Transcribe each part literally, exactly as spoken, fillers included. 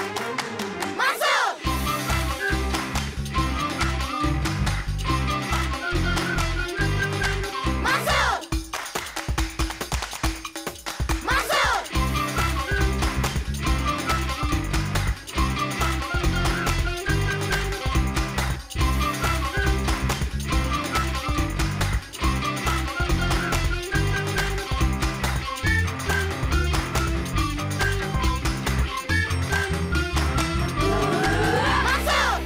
Masuk! Masuk! Masuk! Masuk!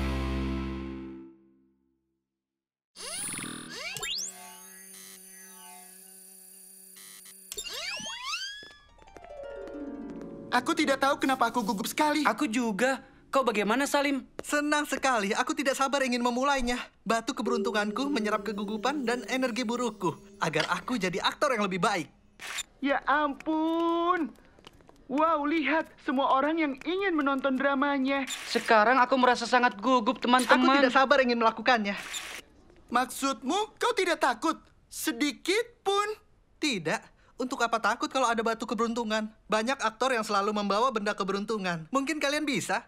Aku tidak tahu kenapa aku gugup sekali. Aku juga. Kau bagaimana, Salim? Senang sekali, aku tidak sabar ingin memulainya. Batu keberuntunganku menyerap kegugupan dan energi burukku, agar aku jadi aktor yang lebih baik. Ya ampun. Wow, lihat. Semua orang yang ingin menonton dramanya. Sekarang aku merasa sangat gugup, Aku teman-teman. tidak sabar ingin melakukannya. Maksudmu kau tidak takut? Sedikit pun? Tidak. Untuk apa takut kalau ada batu keberuntungan? Banyak aktor yang selalu membawa benda keberuntungan. Mungkin kalian bisa.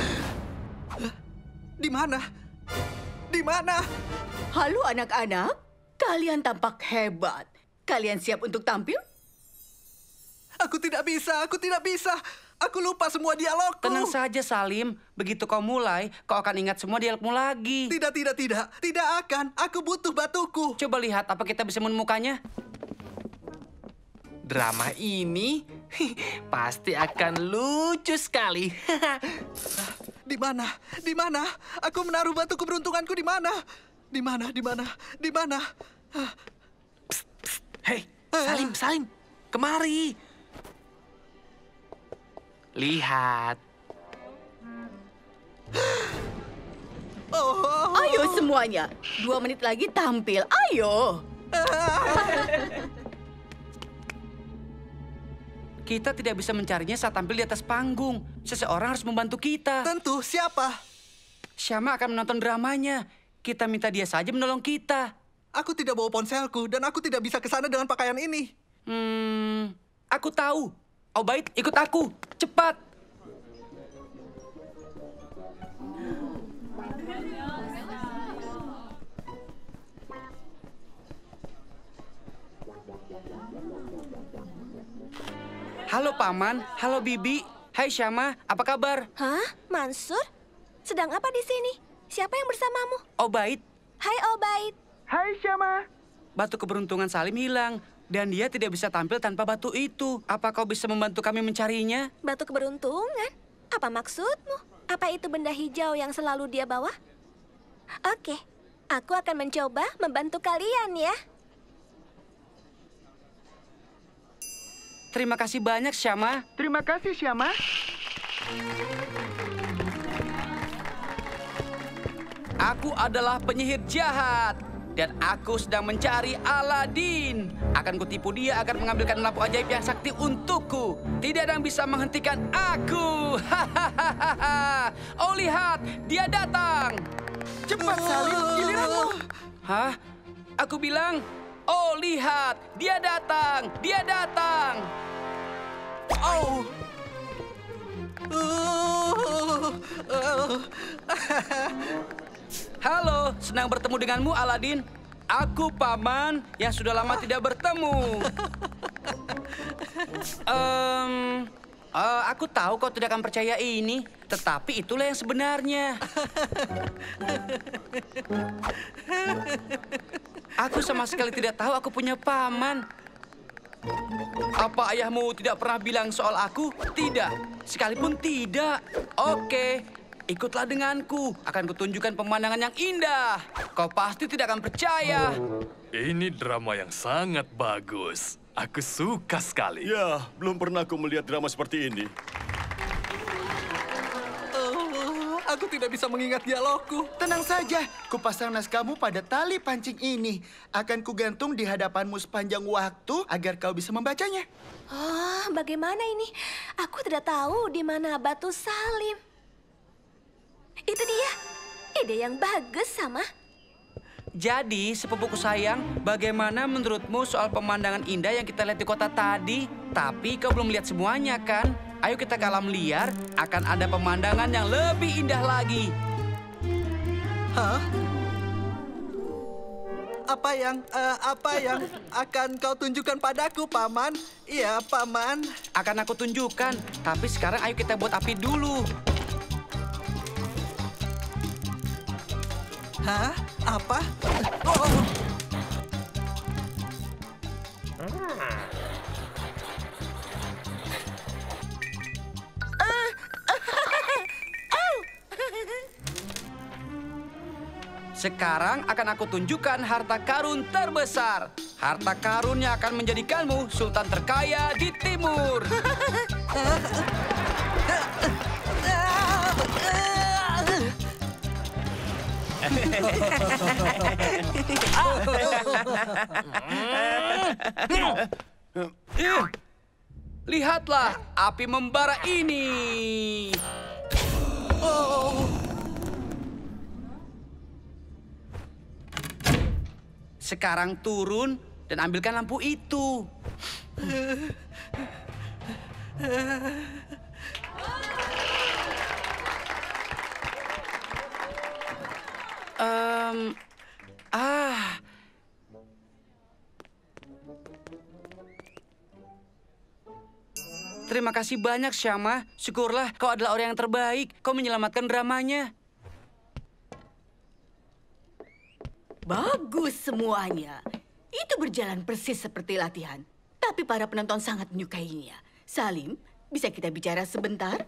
Di mana? Di mana? Halo anak-anak, kalian tampak hebat. Kalian siap untuk tampil? Aku tidak bisa, aku tidak bisa. Aku lupa semua dialogku. Tenang saja, Salim. Begitu kau mulai, kau akan ingat semua dialogmu lagi. Tidak, tidak, tidak. Tidak akan. Aku butuh batuku. Coba lihat apa kita bisa menemukannya. Drama ini pasti akan lucu sekali. Di mana? Di mana? Aku menaruh batu keberuntunganku di mana? Di mana? Di mana? Di mana? Hei, Salim, Salim, kemari. Lihat. Oh. Ayo semuanya, dua menit lagi tampil. Ayo. Kita tidak bisa mencarinya saat tampil di atas panggung. Seseorang harus membantu kita. Tentu, siapa? Syama akan menonton dramanya. Kita minta dia saja menolong kita. Aku tidak bawa ponselku dan aku tidak bisa ke sana dengan pakaian ini. Hmm, aku tahu. Obaid, ikut aku. Cepat. Halo Paman, halo Bibi. Hai Syama, apa kabar? Hah? Mansur? Sedang apa di sini? Siapa yang bersamamu? Obaid, Hai Obaid. Hai Syama. batu keberuntungan Salim hilang. Dan dia tidak bisa tampil tanpa batu itu. Apa kau bisa membantu kami mencarinya? Batu keberuntungan? Apa maksudmu? Apa itu benda hijau yang selalu dia bawa? Oke, aku akan mencoba membantu kalian ya. Terima kasih banyak, Syama. Terima kasih Syama. Aku adalah penyihir jahat. Dan aku sedang mencari Aladin. Akan kutipu dia agar mengambilkan lampu ajaib yang sakti untukku. Tidak ada yang bisa menghentikan aku. Hahaha. Oh lihat, dia datang. Cepat, Salim, giliranmu. Hah? Aku bilang, oh lihat, dia datang, dia datang. Oh, Oh. Oh. halo, senang bertemu denganmu Aladin. Aku Paman yang sudah lama tidak bertemu. Em, eh, aku tahu kau tidak akan percaya ini, tetapi itulah yang sebenarnya. Aku sama sekali tidak tahu aku punya paman. Apa ayahmu tidak pernah bilang soal aku? Tidak, sekalipun tidak. Oke, ikutlah denganku. Akan kutunjukkan pemandangan yang indah. Kau pasti tidak akan percaya. Ini drama yang sangat bagus. Aku suka sekali. Ya, belum pernah aku melihat drama seperti ini. Oh, aku tidak bisa mengingat dialogku. Tenang saja, kupasang naskahmu pada tali pancing ini. Akan kugantung di hadapanmu sepanjang waktu agar kau bisa membacanya. Oh, bagaimana ini? Aku tidak tahu di mana batu Salim. Itu dia. Ide yang bagus, Sama. Jadi, sepupuku sayang, bagaimana menurutmu soal pemandangan indah yang kita lihat di kota tadi? Tapi kau belum lihat semuanya, kan? Ayo kita ke alam liar, akan ada pemandangan yang lebih indah lagi. Hah? Apa yang, eh, apa yang akan kau tunjukkan padaku, Paman? Iya, Paman. Akan aku tunjukkan, tapi sekarang ayo kita buat api dulu. Hah? Apa? Oh. Sekarang akan aku tunjukkan harta karun terbesar. Harta karun yang akan menjadikanmu sultan terkaya di timur. Lihatlah api membara ini. Oh. Sekarang turun dan ambilkan lampu itu. Um, ah. Terima kasih banyak, Syama. Syukurlah kau adalah orang yang terbaik. Kau menyelamatkan dramanya. Bagus semuanya. Itu berjalan persis seperti latihan. Tapi para penonton sangat menyukainya. Salim, bisa kita bicara sebentar?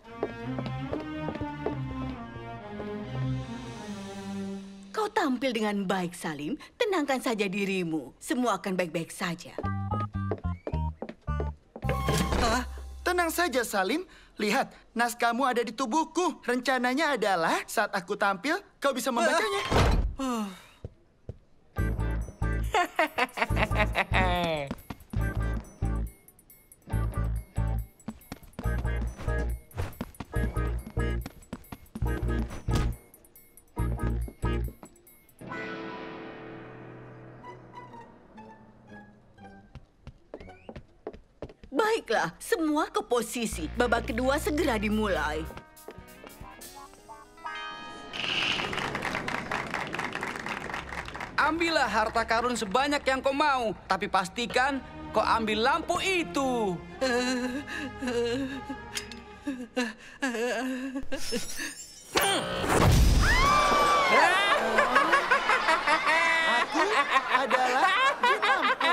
Kau tampil dengan baik, Salim. Tenangkan saja dirimu. Semua akan baik-baik saja. Hah? Tenang saja, Salim. Lihat, naskahmu ada di tubuhku. Rencananya adalah saat aku tampil, kau bisa membacanya. Baiklah, semua ke posisi. Babak kedua segera dimulai. Ambillah harta karun sebanyak yang kau mau, tapi pastikan kau ambil lampu itu. Aku adalah jin lampu.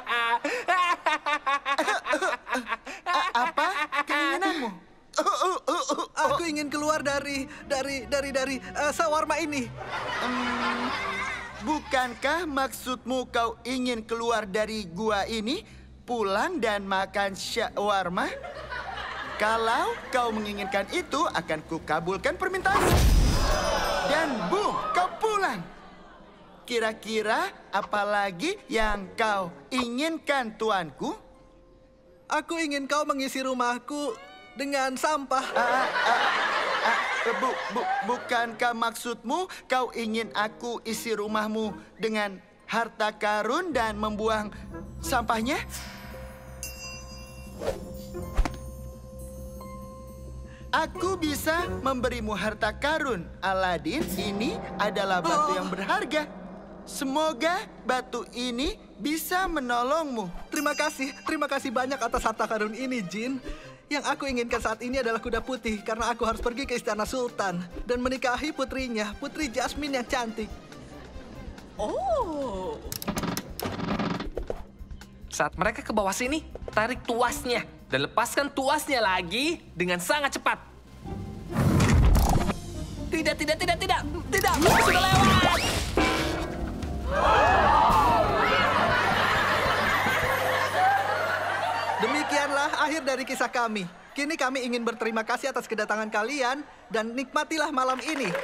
A- Apa keinginanmu? Aku ingin keluar dari, dari, dari, dari uh, sawarma ini. Hmm, bukankah maksudmu kau ingin keluar dari gua ini, pulang dan makan shawarma? Kalau kau menginginkan itu, akan kukabulkan permintaanmu. Dan boom, kau pulang. Kira-kira apa lagi yang kau inginkan, tuanku? Aku ingin kau mengisi rumahku dengan sampah. Ah, ah, ah, bu, bu, bukankah maksudmu kau ingin aku isi rumahmu dengan harta karun dan membuang sampahnya? Aku bisa memberimu harta karun, Aladin. Ini adalah batu yang berharga. Semoga batu ini bisa menolongmu. Terima kasih, terima kasih banyak atas harta karun ini, Jin. Yang aku inginkan saat ini adalah kuda putih karena aku harus pergi ke istana Sultan dan menikahi putrinya, Putri Jasmine yang cantik. Oh. Saat mereka ke bawah sini, tarik tuasnya dan lepaskan tuasnya lagi dengan sangat cepat. Tidak, tidak, tidak, tidak, tidak, sudah lewat. Demikianlah akhir dari kisah kami. Kini kami ingin berterima kasih atas kedatangan kalian dan nikmatilah malam ini.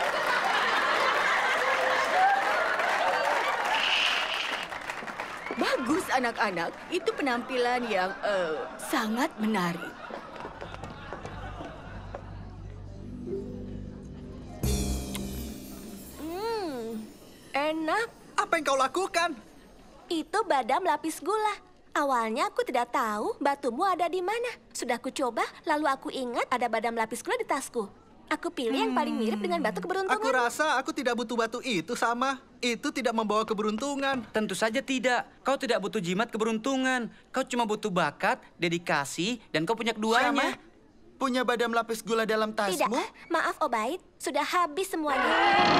Bagus anak-anak, itu penampilan yang eh, sangat menarik. Hmm, enak. Apa yang kau lakukan? Itu badam lapis gula. Awalnya aku tidak tahu batumu ada di mana. Sudah aku coba, lalu aku ingat ada badam lapis gula di tasku. Aku pilih yang paling mirip dengan batu keberuntungan. Aku rasa aku tidak butuh batu itu sama. Itu tidak membawa keberuntungan. Tentu saja tidak. Kau tidak butuh jimat keberuntungan. Kau cuma butuh bakat, dedikasi, dan kau punya keduanya. Sama? Punya badam lapis gula dalam tasmu? Tidak, maaf Obaid. Sudah habis semuanya.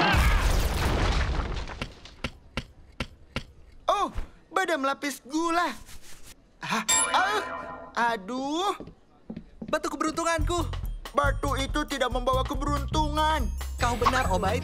Oh, badam lapis gula. Hah? Ah, aduh. Batu keberuntunganku. Batu itu tidak membawa keberuntungan. Kau benar, Obaid.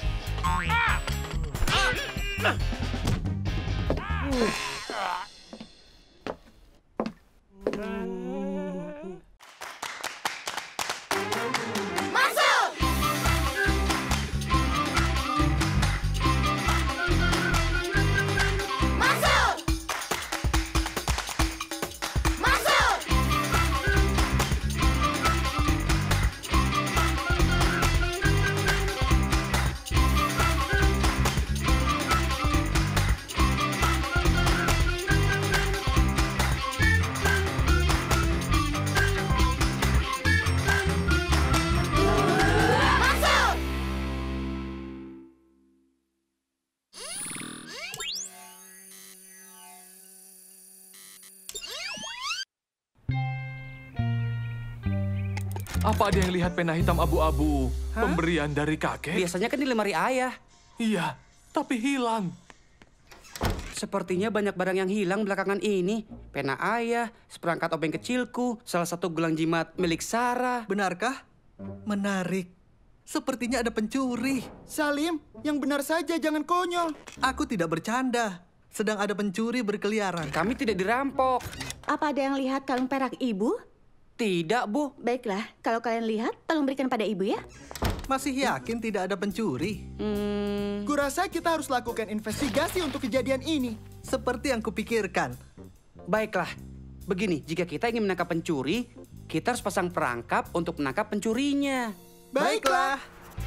Apa ada yang lihat pena hitam abu-abu pemberian dari kakek? Biasanya kan di lemari ayah. Iya, tapi hilang. Sepertinya banyak barang yang hilang belakangan ini. Pena ayah, seperangkat obeng kecilku, salah satu gelang jimat milik Sarah. Benarkah? Menarik. Sepertinya ada pencuri. Salim, yang benar saja, jangan konyol. Aku tidak bercanda. Sedang ada pencuri berkeliaran. Kami tidak dirampok. Apa ada yang lihat kalung perak ibu? Tidak, Bu. Baiklah, kalau kalian lihat, tolong berikan pada ibu ya. Masih yakin tidak ada pencuri? Hmm, Kurasa kita harus lakukan investigasi untuk kejadian ini. Seperti yang kupikirkan. baiklah. Begini, jika kita ingin menangkap pencuri, kita harus pasang perangkap untuk menangkap pencurinya. Baiklah.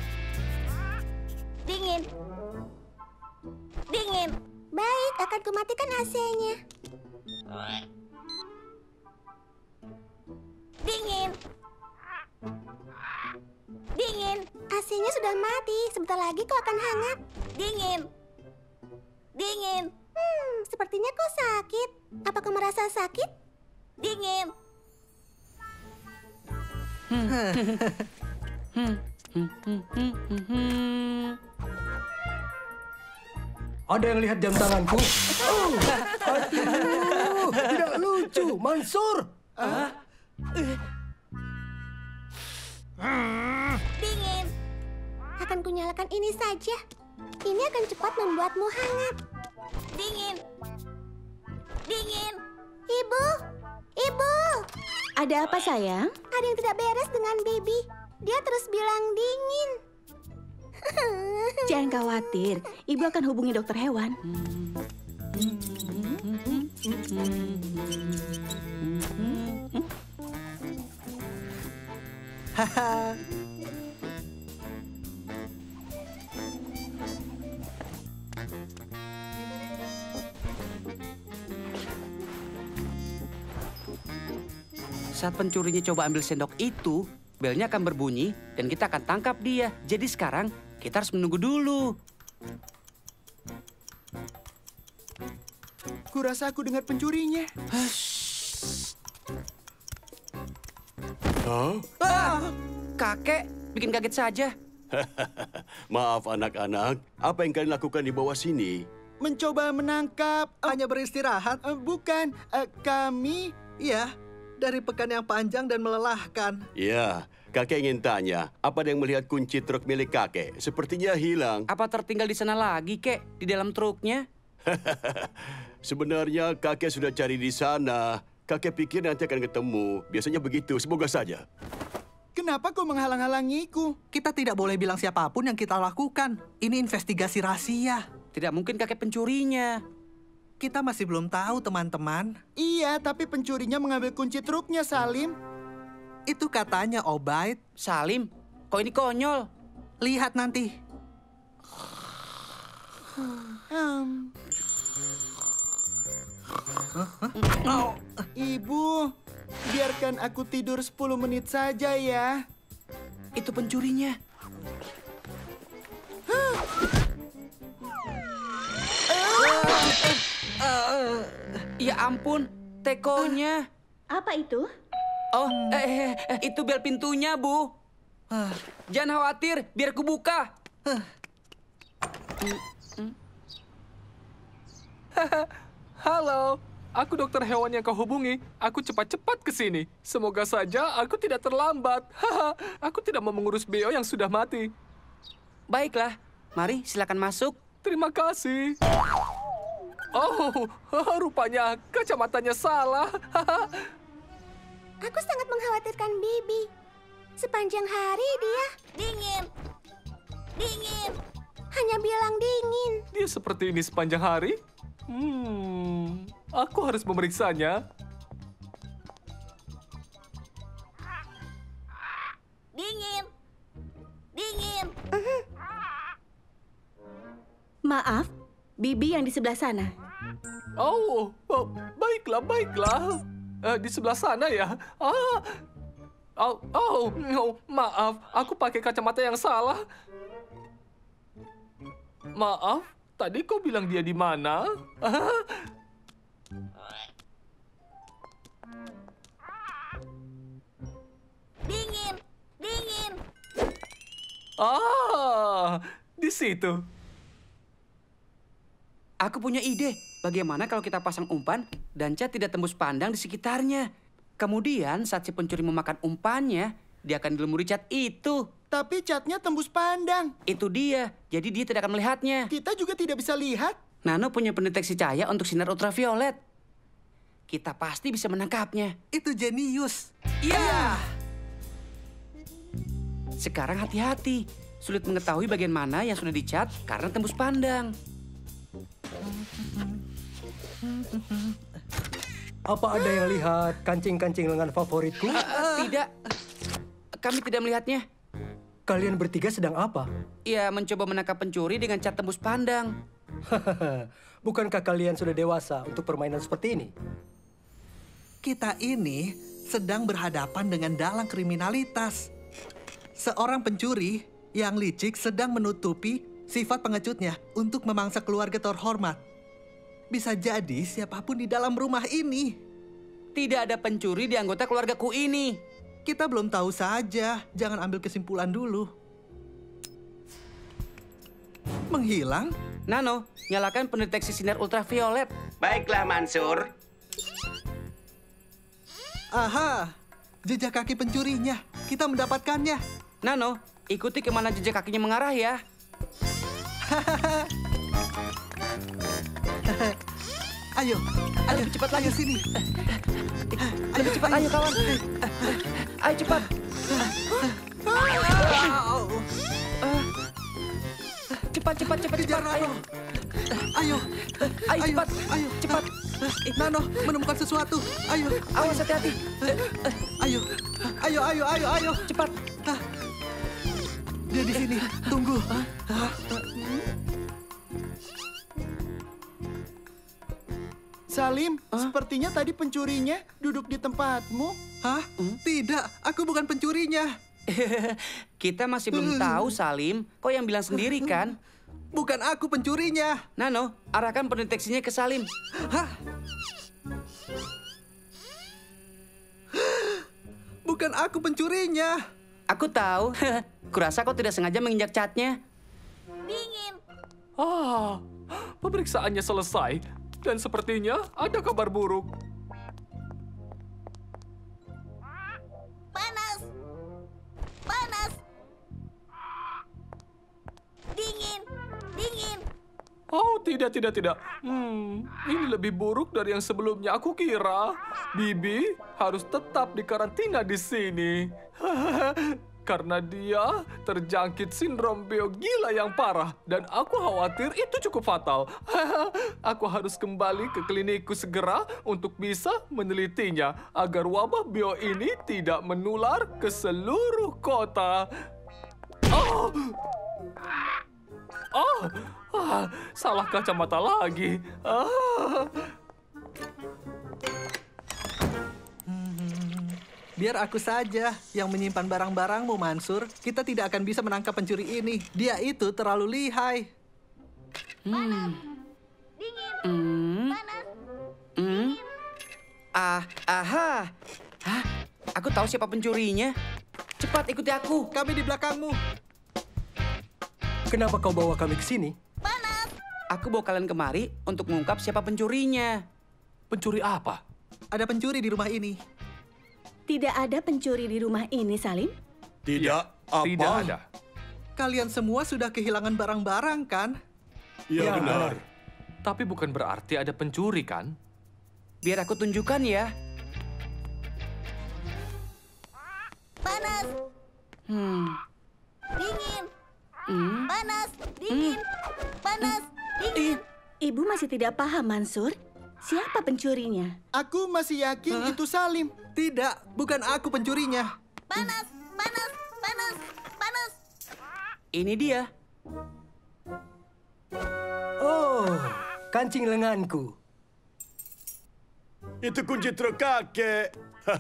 Dingin. Dingin. Baik, akan kumatikan A C-nya. Dingin. Dingin. A C-nya sudah mati. Sebentar lagi kau akan hangat. Dingin. Dingin. Hmm, sepertinya kau sakit. Apa kau merasa sakit? Dingin. Ada yang lihat jam tanganku? Oh, aduh, tidak lucu, Mansur. Ah? Dingin. Akan kunyalakan ini saja. Ini akan cepat membuatmu hangat. Dingin. Dingin. Ibu. Ibu. Ada apa, sayang? Ada yang tidak beres dengan Bibi. Dia terus bilang dingin. Jangan khawatir, ibu akan hubungi dokter hewan. Haha. Saat pencurinya coba ambil sendok itu, belnya akan berbunyi dan kita akan tangkap dia. Jadi sekarang kita harus menunggu dulu. Kurasa aku dengar pencurinya. Hah? Ah, kakek, bikin kaget saja. Maaf anak-anak, apa yang kalian lakukan di bawah sini? Mencoba menangkap. Hanya beristirahat? Eh, bukan, Eh, kami. Iya, dari pekan yang panjang dan melelahkan. Ya, kakek ingin tanya, apa ada yang melihat kunci truk milik kakek? Sepertinya hilang. Apa tertinggal di sana lagi, kek? Di dalam truknya? Sebenarnya kakek sudah cari di sana. Kakek pikir nanti akan ketemu. Biasanya begitu, semoga saja. Kenapa kau menghalang-halangiku? Kita tidak boleh bilang siapapun yang kita lakukan. Ini investigasi rahasia. Tidak mungkin kakek pencurinya. Kita masih belum tahu, teman-teman. Iya, tapi pencurinya mengambil kunci truknya, Salim. Itu katanya, Obaid. Salim, kok ini konyol? Lihat nanti. Hmm. Ibu, biarkan aku tidur sepuluh menit saja ya. Itu pencurinya. Ya ampun, tekonya. Apa itu? Oh, eh, eh, eh, itu bel pintunya, Bu. Jangan khawatir, biar ku buka. Halo, aku dokter hewan yang kau hubungi. Aku cepat-cepat ke sini. Semoga saja aku tidak terlambat. Aku tidak mau mengurus Beo yang sudah mati. Baiklah, mari silakan masuk. Terima kasih. Oh, rupanya kacamatanya salah. Aku sangat mengkhawatirkan Bibi. Sepanjang hari dia dingin. Dingin. Hanya bilang dingin. Dia seperti ini sepanjang hari? Hmm, aku harus memeriksanya. Dingin. Dingin. Maaf, Bibi yang di sebelah sana. Oh, oh baiklah, baiklah. Eh, di sebelah sana ya. Ah, oh, oh, oh, maaf, aku pakai kacamata yang salah. Maaf, tadi kau bilang dia di mana? Dingin. Dingin. Ah, di situ. Aku punya ide. Bagaimana kalau kita pasang umpan dan cat tidak tembus pandang di sekitarnya. Kemudian saat si pencuri memakan umpannya, dia akan dilumuri cat itu. Tapi catnya tembus pandang. Itu dia. Jadi dia tidak akan melihatnya. Kita juga tidak bisa lihat. Nano punya pendeteksi cahaya untuk sinar ultraviolet. Kita pasti bisa menangkapnya. Itu jenius. Iya. Sekarang hati-hati. Sulit mengetahui bagian mana yang sudah dicat karena tembus pandang. Apa ada yang lihat kancing-kancing lengan favoritku? Uh, tidak. Kami tidak melihatnya. Kalian bertiga sedang apa? Ya, mencoba menangkap pencuri dengan cat tembus pandang. Bukankah kalian sudah dewasa untuk permainan seperti ini? Kita ini sedang berhadapan dengan dalang kriminalitas. Seorang pencuri yang licik sedang menutupi sifat pengecutnya untuk memangsa keluarga terhormat. Bisa jadi siapapun di dalam rumah ini. Tidak ada pencuri di anggota keluargaku ini. Kita belum tahu saja. Jangan ambil kesimpulan dulu. Menghilang? Nano, nyalakan pendeteksi sinar ultraviolet. Baiklah, Mansur. Aha, jejak kaki pencurinya. Kita mendapatkannya. Nano, ikuti kemana jejak kakinya mengarah ya. Ayo, ayo lebih cepat lagi sini. Lebih cepat, ayo kawan. Ayo cepat. Cepat, cepat, cepat, cepat. Ayo. Ayo, ayo cepat, ayo cepat. Nano menemukan sesuatu. Ayo, awas hati-hati. Ayo, ayo, ayo, ayo, ayo, cepat. Dia di sini. Tunggu. Salim, huh? Sepertinya tadi pencurinya duduk di tempatmu. Hah? Hmm? Tidak, aku bukan pencurinya. Kita masih belum tahu, Salim. Kau yang bilang sendiri kan? Bukan aku pencurinya. Nano, arahkan pendeteksinya ke Salim. Hah? Bukan aku pencurinya. Aku tahu. Kurasa kau tidak sengaja menginjak catnya. Dingin. Ah, pemeriksaannya selesai. Dan sepertinya ada kabar buruk. Panas. Panas. Dingin. Dingin. Oh, tidak, tidak, tidak. Hmm, ini lebih buruk dari yang sebelumnya aku kira. Bibi harus tetap dikarantina di sini. Karena dia terjangkit sindrom Beo gila yang parah. Dan aku khawatir itu cukup fatal. Aku harus kembali ke klinikku segera untuk bisa menelitinya. Agar wabah Beo ini tidak menular ke seluruh kota. Oh! Oh! Ah, salah kacamata lagi. Ah. Biar aku saja yang menyimpan barang-barangmu, Mansur. Kita tidak akan bisa menangkap pencuri ini. Dia itu terlalu lihai. Hmm. Dingin. Hmm. Panas. Hmm. Ah, aha. Hah? Aku tahu siapa pencurinya. Cepat ikuti aku. Kami di belakangmu. Kenapa kau bawa kami ke sini? Panas. Aku bawa kalian kemari untuk mengungkap siapa pencurinya. Pencuri apa? Ada pencuri di rumah ini. Tidak ada pencuri di rumah ini, Salim? Tidak apa? Tidak ada. Kalian semua sudah kehilangan barang-barang, kan? Ya, benar. Tapi bukan berarti ada pencuri, kan? Biar aku tunjukkan ya. Panas. Hmm. Dingin. Hmm. Panas. Dingin. Panas. Dingin. Ibu masih tidak paham, Mansur. Siapa pencurinya? Aku masih yakin Hah? itu Salim. Tidak, bukan aku pencurinya. Panas. Panas. Panas. Panas. Ini dia. Oh, kancing lenganku. Itu kunci truk kakek.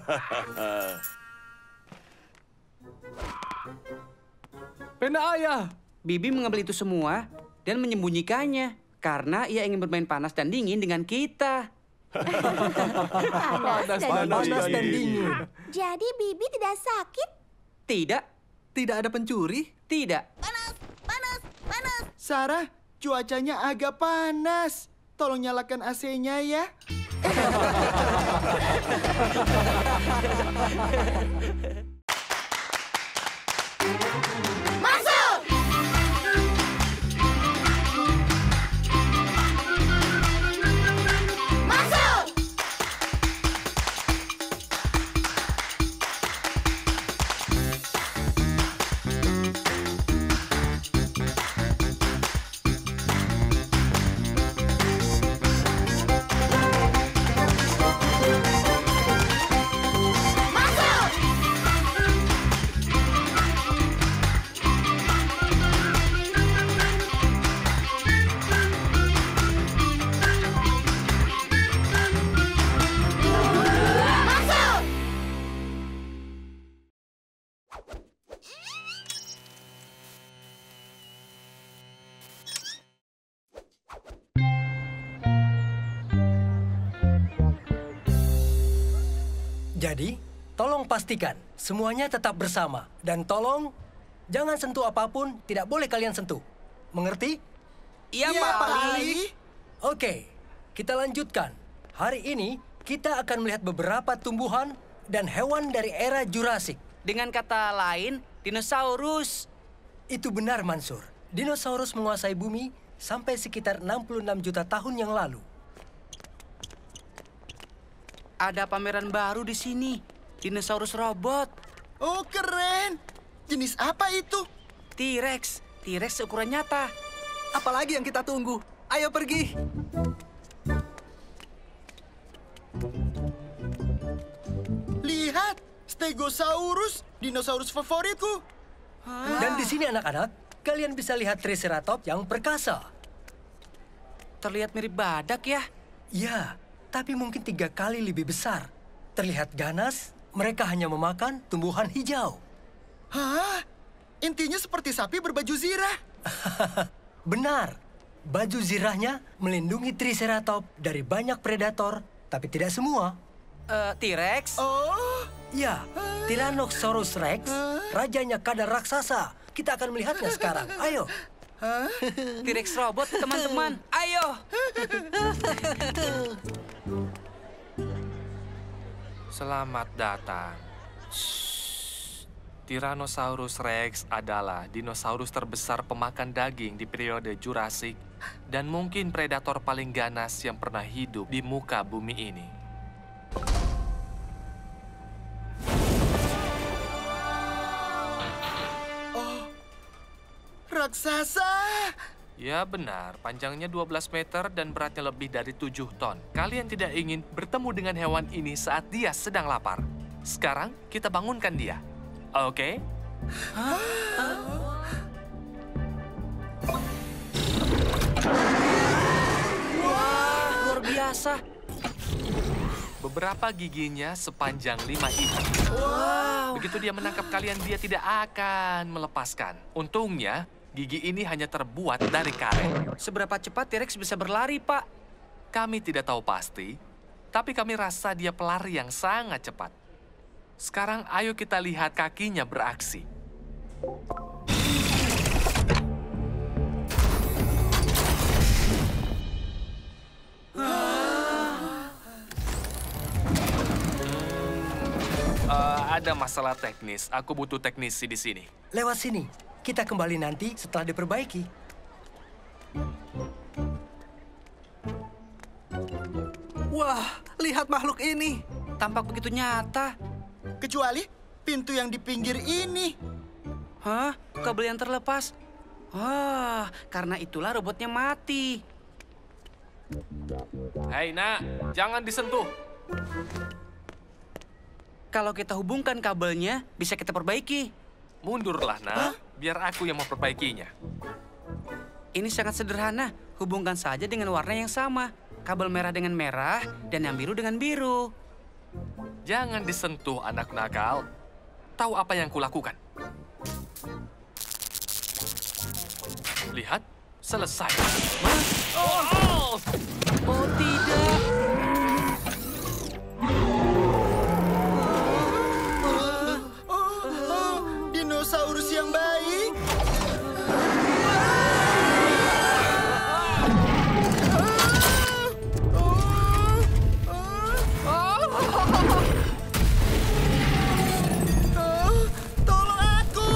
Pena ayah. Bibi mengambil itu semua dan menyembunyikannya karena ia ingin bermain panas dan dingin dengan kita. Panas dan, panas panas dan dan dingin. Jadi Bibi tidak sakit? Tidak, Tidak ada pencuri? tidak. Panas. Panas. Panas. Sarah, cuacanya agak panas. Tolong nyalakan A C-nya ya. Masuk! Masuk! Masuk! Masuk! Jadi, tolong pastikan semuanya tetap bersama. Dan tolong, jangan sentuh apapun, tidak boleh kalian sentuh. Mengerti? Iya, Iya, Pak Pak Ali. Ali. Oke, kita lanjutkan. Hari ini, kita akan melihat beberapa tumbuhan dan hewan dari era Jurassic. Dengan kata lain, dinosaurus. Itu benar, Mansur. Dinosaurus menguasai bumi sampai sekitar enam puluh enam juta tahun yang lalu. Ada pameran baru di sini. Dinosaurus robot. Oh, keren. Jenis apa itu? T-Rex. T-Rex seukuran nyata. Apalagi yang kita tunggu? Ayo pergi. Lihat, Stegosaurus, dinosaurus favoritku. Dan di sini anak-anak, kalian bisa lihat Triceratops yang perkasa. Terlihat mirip badak ya. Ya, tapi mungkin tiga kali lebih besar. Terlihat ganas, mereka hanya memakan tumbuhan hijau. Hah? Intinya seperti sapi berbaju zirah. Benar, baju zirahnya melindungi Triceratops dari banyak predator, tapi tidak semua. Eh, T-Rex. Oh, Ya, Tyrannosaurus Rex, rajanya kadar raksasa. Kita akan melihatnya sekarang. Ayo. T-Rex robot, teman-teman. Ayo. Selamat datang. Shh. Tyrannosaurus Rex adalah dinosaurus terbesar pemakan daging di periode Jurassic dan mungkin predator paling ganas yang pernah hidup di muka bumi ini. raksasa. Ya benar, panjangnya dua belas meter dan beratnya lebih dari tujuh ton. Kalian tidak ingin bertemu dengan hewan ini saat dia sedang lapar. Sekarang kita bangunkan dia. Oke? Wah, luar biasa. beberapa giginya sepanjang lima inci. Wow. Begitu dia menangkap kalian, dia tidak akan melepaskan. Untungnya, gigi ini hanya terbuat dari karet. Seberapa cepat T-Rex bisa berlari, Pak? Kami tidak tahu pasti, tapi kami rasa dia pelari yang sangat cepat. Sekarang ayo kita lihat kakinya beraksi. Uh, ada masalah teknis. Aku butuh teknisi di sini. Lewat sini. Kita kembali nanti setelah diperbaiki. Wah, lihat makhluk ini. Tampak begitu nyata. Kecuali pintu yang di pinggir ini. Hah? Kabel yang terlepas? Wah, karena itulah robotnya mati. Hei, nak, jangan disentuh. Kalau kita hubungkan kabelnya, bisa kita perbaiki. Mundurlah, nak. Biar aku yang memperbaikinya. Ini sangat sederhana. Hubungkan saja dengan warna yang sama. Kabel merah dengan merah, dan yang biru dengan biru. Jangan disentuh, anak nakal. Tahu apa yang kulakukan? Lihat, selesai. Oh, oh tidak. Dinosaurus yang baik. Tolong aku.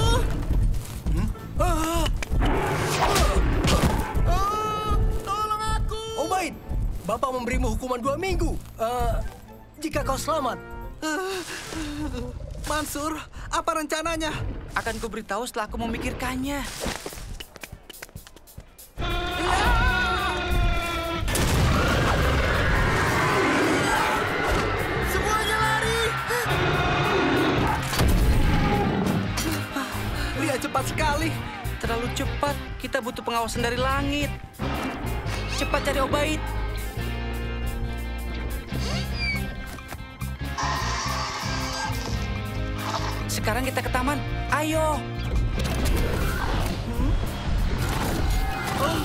Tolong aku. Obaid, Bapak memberimu hukuman dua minggu. Uh, jika kau selamat. Mansur, apa rencananya? Akan kuberitahu setelah aku memikirkannya. Semuanya lari. Dia cepat sekali. Terlalu cepat. Kita butuh pengawasan dari langit. Cepat cari Obaid. Sekarang kita ke taman. Ayo. Hmm? Oh.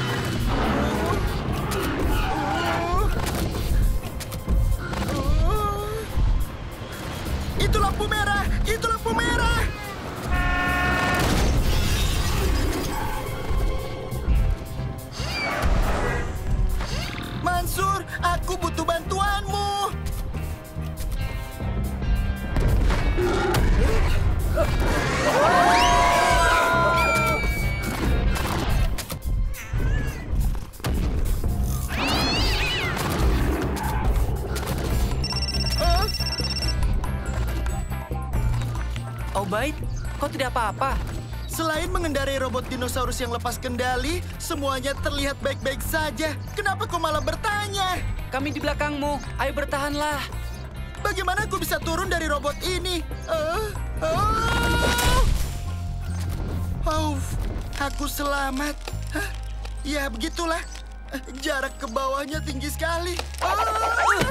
Oh. Itu lampu merah. Itu lampu merah. Mansur, aku butuh bantuanmu. Obaid, kau tidak apa-apa? Selain mengendarai robot dinosaurus yang lepas kendali, semuanya terlihat baik-baik saja. Kenapa kau malah bertanya? Kami di belakangmu. Ayo bertahanlah. Bagaimana aku bisa turun dari robot ini? Uh, uh. Oh, aku selamat. Hah? Ya, begitulah. Jarak ke bawahnya tinggi sekali. Uh.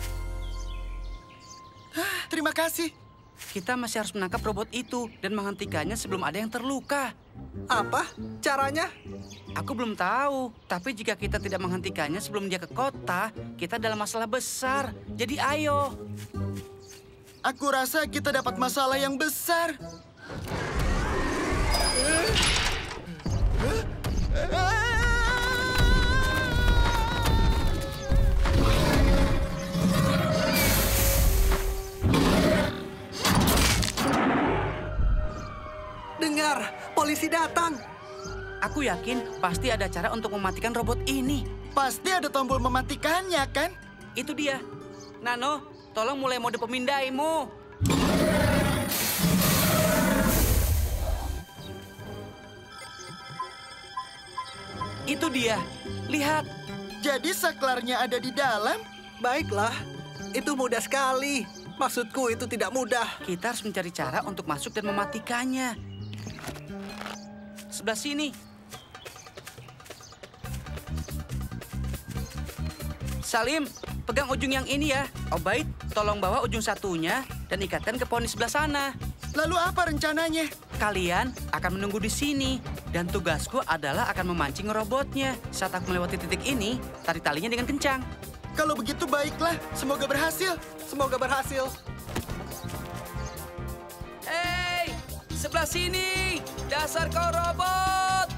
Terima kasih. Kita masih harus menangkap robot itu dan menghentikannya sebelum ada yang terluka. Apa caranya? Aku belum tahu. Tapi jika kita tidak menghentikannya sebelum dia ke kota, kita dalam masalah besar. Jadi ayo. Aku rasa kita dapat masalah yang besar. Dengar, polisi datang. Aku yakin pasti ada cara untuk mematikan robot ini. Pasti ada tombol mematikannya, kan? Itu dia. Nano, tolong mulai mode pemindaimu. Itu dia. Lihat. Jadi saklarnya ada di dalam? Baiklah, itu mudah sekali. Maksudku itu tidak mudah. Kita harus mencari cara untuk masuk dan mematikannya. Sebelah sini. Salim, pegang ujung yang ini ya. Obaid, tolong bawa ujung satunya dan ikatkan ke pohon di sebelah sana. Lalu apa rencananya? Kalian akan menunggu di sini. Dan tugasku adalah akan memancing robotnya. Saat aku melewati titik ini, tarik talinya dengan kencang. Kalau begitu baiklah, semoga berhasil. Semoga berhasil. Hei, sebelah sini. Dasar kau robot.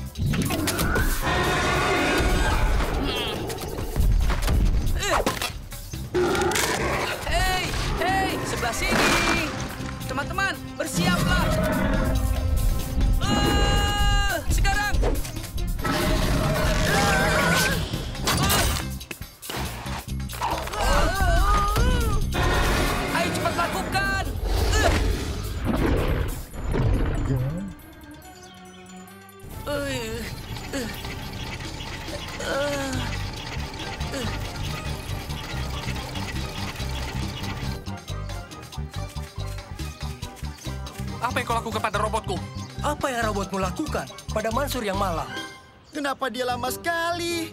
Hei, hei, sebelah sini. Teman-teman, bersiaplah. Uh, sekarang. Ayo cepat lakukan. Uh. Uh, uh, uh, uh. Apa yang kau lakukan pada robotku? Apa yang robotmu lakukan pada Mansur yang malang? Kenapa dia lama sekali?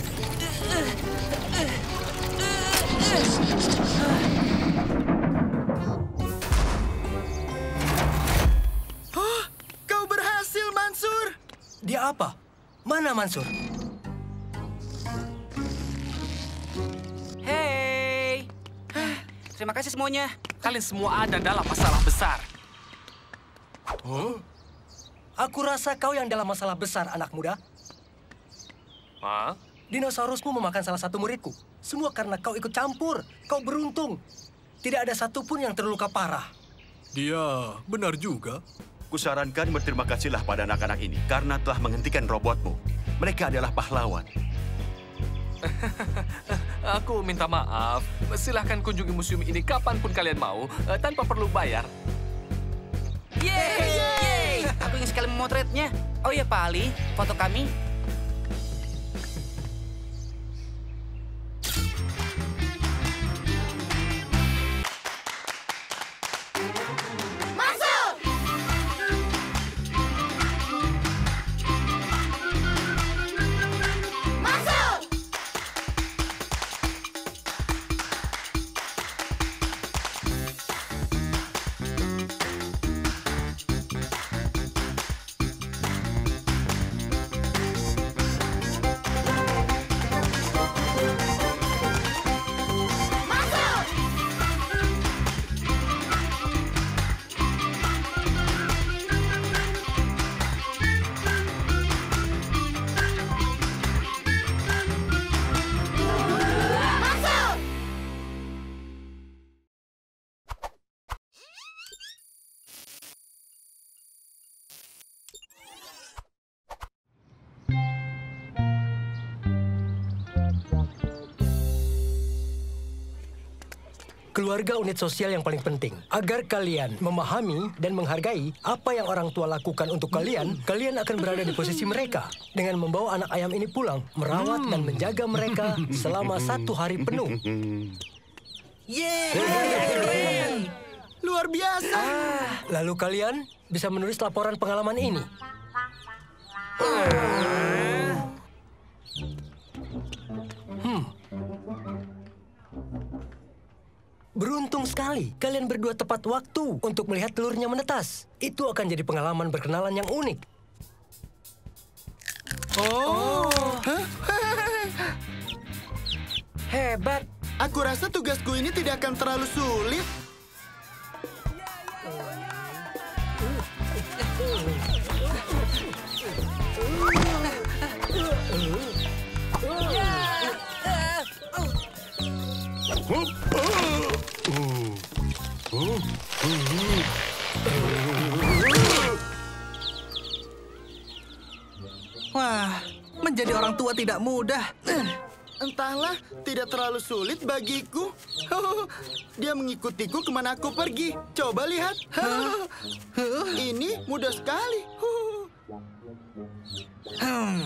Oh, kau berhasil, Mansur. Dia apa? Mana Mansur? Hei. Terima kasih semuanya. Kalian semua ada dalam masalah besar. Huh? Aku rasa kau yang dalam masalah besar, anak muda. Hah? Dinosaurusmu memakan salah satu muridku. Semua karena kau ikut campur. Kau beruntung. Tidak ada satupun yang terluka parah. Dia benar juga. Kusarankan berterima kasihlah pada anak-anak ini karena telah menghentikan robotmu. Mereka adalah pahlawan. Aku minta maaf. Silahkan kunjungi museum ini kapanpun kalian mau, eh, tanpa perlu bayar. Yeay! Yeay! Aku ingin sekali memotretnya. Oh iya, Pak Ali, foto kami. Masuk! Masuk! Keluarga unit sosial yang paling penting. Agar kalian memahami dan menghargai apa yang orang tua lakukan untuk kalian, kalian akan berada di posisi mereka. Dengan membawa anak ayam ini pulang, merawat dan menjaga mereka selama satu hari penuh. Yeay! Luar biasa! Lalu kalian bisa menulis laporan pengalaman ini. Hmm. Beruntung sekali, kalian berdua tepat waktu untuk melihat telurnya menetas. Itu akan jadi pengalaman berkenalan yang unik. Oh, Hebat. Aku rasa tugasku ini tidak akan terlalu sulit. Wah, menjadi orang tua tidak mudah. Entahlah, tidak terlalu sulit bagiku. Dia mengikutiku kemana aku pergi. Coba lihat. Ini mudah sekali. Hmm.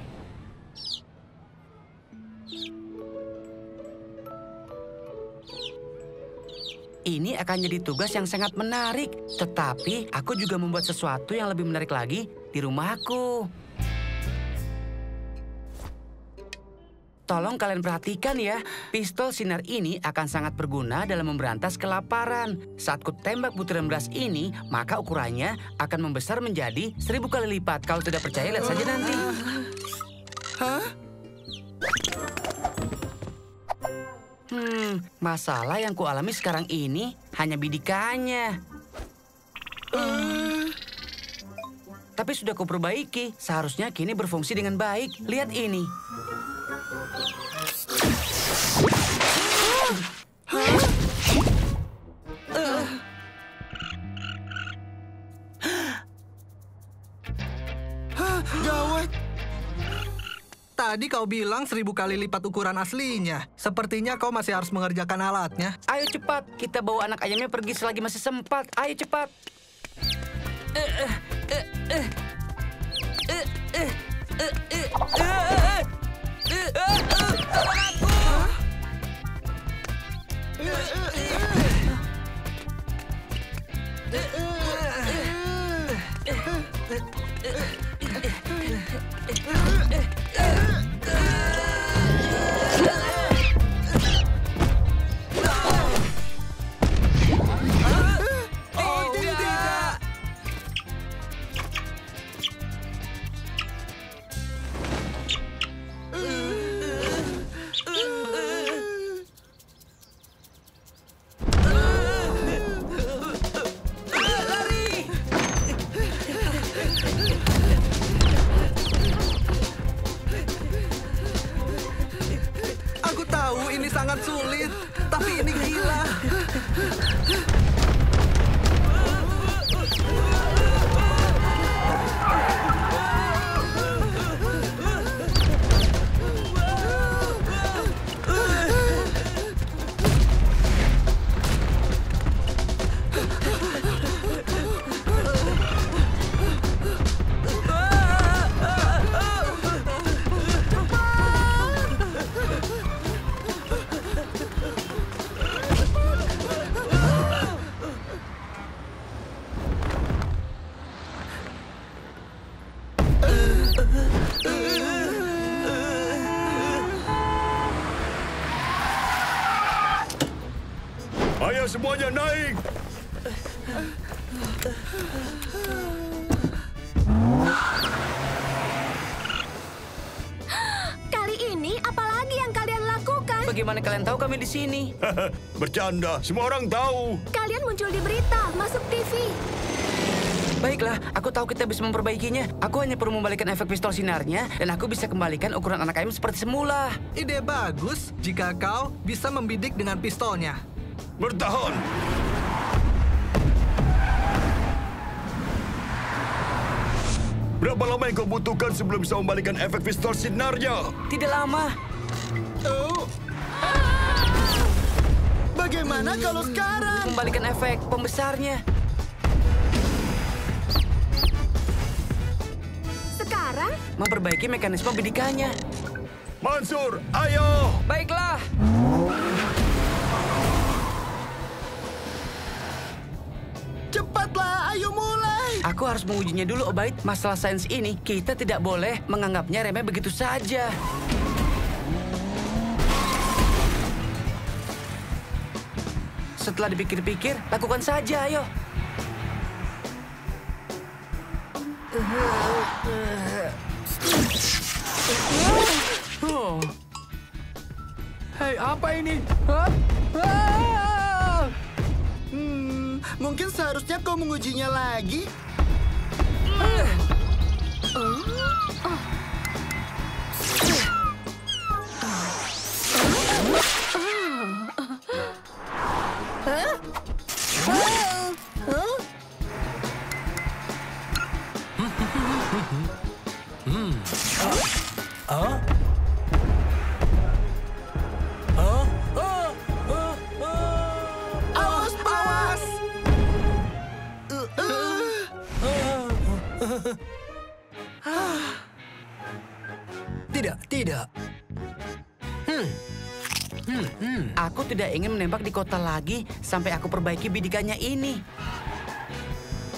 Ini akan jadi tugas yang sangat menarik. Tetapi aku juga membuat sesuatu yang lebih menarik lagi di rumahku. Tolong kalian perhatikan ya, pistol sinar ini akan sangat berguna dalam memberantas kelaparan. Saat ku tembak butiran beras ini, maka ukurannya akan membesar menjadi seribu kali lipat. Kalau tidak percaya, lihat saja nanti. Hah? Hmm, masalah yang ku alami sekarang ini hanya bidikannya. Uh. Tapi sudah ku perbaiki, seharusnya kini berfungsi dengan baik. Lihat ini. Gawat. Tadi kau bilang seribu kali lipat ukuran aslinya. Sepertinya kau masih harus mengerjakan alatnya. Ayo cepat, kita bawa anak ayamnya pergi selagi masih sempat. Ayo cepat. Uh, uh, uh, uh. Uh, uh, uh, uh, uh, uh. Uh, uh, uh, tolong aku! Oh, tidak. Aku tahu ini sangat sulit, tapi ini gila. Ayo semuanya naik! Kali ini apalagi yang kalian lakukan? Bagaimana kalian tahu kami di sini? Bercanda, semua orang tahu. Kalian muncul di berita, masuk T V. Baiklah, aku tahu kita bisa memperbaikinya. Aku hanya perlu membalikan efek pistol sinarnya, dan aku bisa kembalikan ukuran anak ayam seperti semula. Ide bagus jika kau bisa membidik dengan pistolnya. Bertahan! Berapa lama yang kau butuhkan sebelum bisa membalikan efek pistol sinarnya? Tidak lama. Oh. Bagaimana kalau sekarang? Membalikan efek pembesarnya. Sekarang? Memperbaiki mekanisme bidikannya. Mansur, ayo! Baiklah. Cepatlah, ayo mulai. Aku harus mengujinya dulu, Obaid. Masalah sains ini, kita tidak boleh menganggapnya remeh begitu saja. Setelah dipikir-pikir, lakukan saja, ayo. Oh. Hei, apa ini? Hah? Ah! Hmm, mungkin seharusnya kau mengujinya lagi. Hah? Awas, awas. Tidak, tidak. Hmm. Hmm, hmm. Aku tidak ingin menembak di kota lagi sampai aku perbaiki bidikannya ini.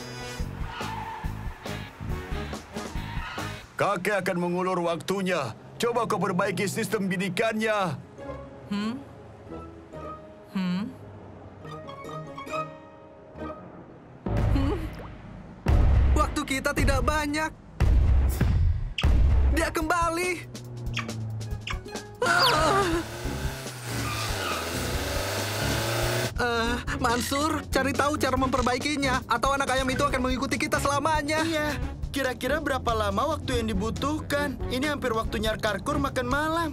Kakek akan mengulur waktunya. Coba kau perbaiki sistem bidikannya. Hmm? Hmm? Hmm? Waktu kita tidak banyak. Dia kembali. Ah. Uh, Mansur, cari tahu cara memperbaikinya, atau anak ayam itu akan mengikuti kita selamanya. Iya, kira-kira berapa lama waktu yang dibutuhkan? Ini hampir waktunya Karkur makan malam.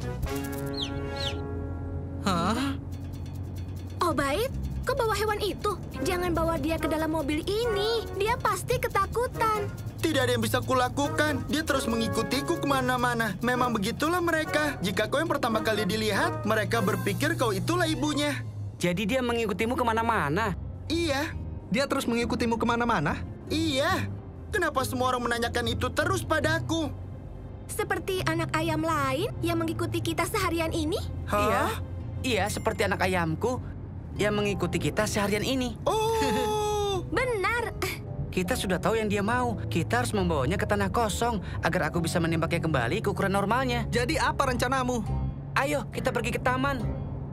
Hah? Obaid, kau bawa hewan itu? Jangan bawa dia ke dalam mobil ini. Dia pasti ketakutan. Tidak ada yang bisa kulakukan. Dia terus mengikutiku kemana-mana. Memang begitulah mereka. Jika kau yang pertama kali dilihat, mereka berpikir kau itulah ibunya. Jadi dia mengikutimu kemana-mana? Iya. Dia terus mengikutimu kemana-mana? Iya. Kenapa semua orang menanyakan itu terus padaku? Seperti anak ayam lain yang mengikuti kita seharian ini? Hah? Iya. Iya, seperti anak ayamku yang mengikuti kita seharian ini. Oh, benar. Kita sudah tahu yang dia mau. Kita harus membawanya ke tanah kosong agar aku bisa menembaknya kembali ke ukuran normalnya. Jadi apa rencanamu? Ayo, kita pergi ke taman.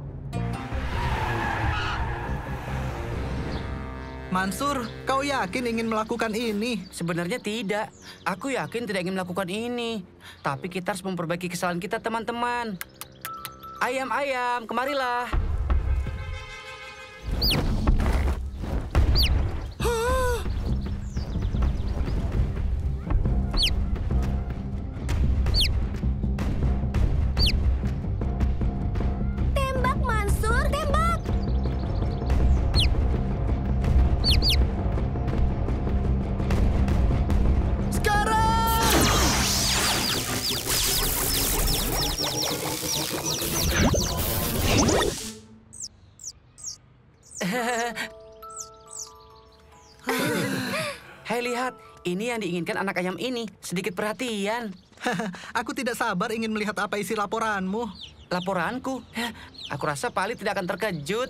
Mansur, kau yakin ingin melakukan ini? Sebenarnya tidak. Aku yakin tidak ingin melakukan ini. Tapi kita harus memperbaiki kesalahan kita, teman-teman. Ayam-ayam, kemarilah. Tembak, Mansur, tembak! Hei, lihat. Ini yang diinginkan anak ayam ini. Sedikit perhatian. Aku tidak sabar ingin melihat apa isi laporanmu. Laporanku? Aku rasa Pak Ali tidak akan terkejut.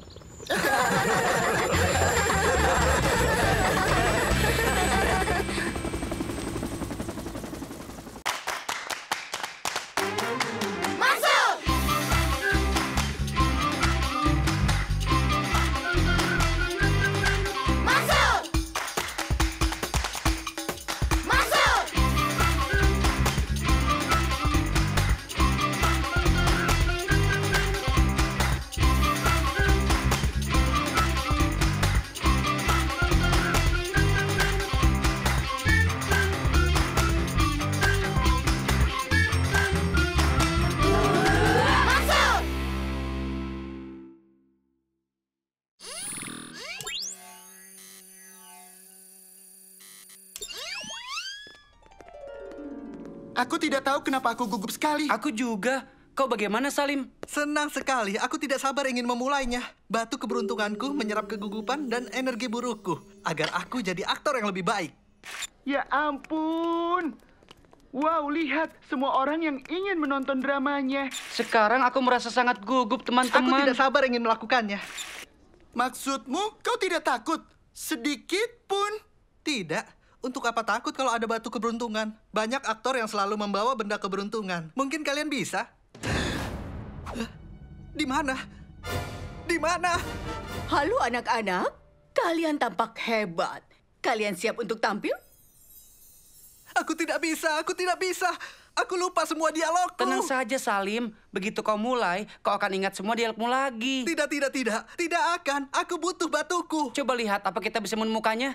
Aku tidak tahu kenapa aku gugup sekali. Aku juga. Kau bagaimana, Salim? Senang sekali. Aku tidak sabar ingin memulainya. Batu keberuntunganku menyerap kegugupan dan energi burukku agar aku jadi aktor yang lebih baik. Ya ampun. Wow, lihat. Semua orang yang ingin menonton dramanya. Sekarang aku merasa sangat gugup, Aku teman-teman. tidak sabar ingin melakukannya. Maksudmu kau tidak takut? Sedikit pun? Tidak. Untuk apa takut kalau ada batu keberuntungan? Banyak aktor yang selalu membawa benda keberuntungan. Mungkin kalian bisa. Di mana? Di mana? Halo anak-anak, kalian tampak hebat. Kalian siap untuk tampil? Aku tidak bisa, aku tidak bisa. Aku lupa semua dialogku. Tenang saja, Salim. Begitu kau mulai, kau akan ingat semua dialogmu lagi. Tidak, tidak, tidak. Tidak akan. Aku butuh batuku. Coba lihat apa kita bisa menemukannya.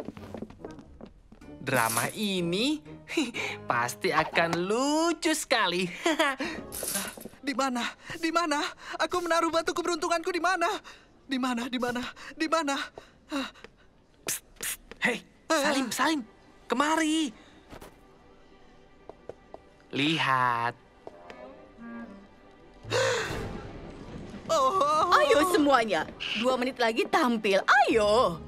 Drama ini pasti akan lucu sekali. Di mana? Di mana? Aku menaruh batu keberuntunganku di mana? Di mana? Di mana? Di mana? Psst, psst. Hei, Salim, Salim. Kemari. Lihat. Oh. Ayo semuanya, dua menit lagi tampil. Ayo.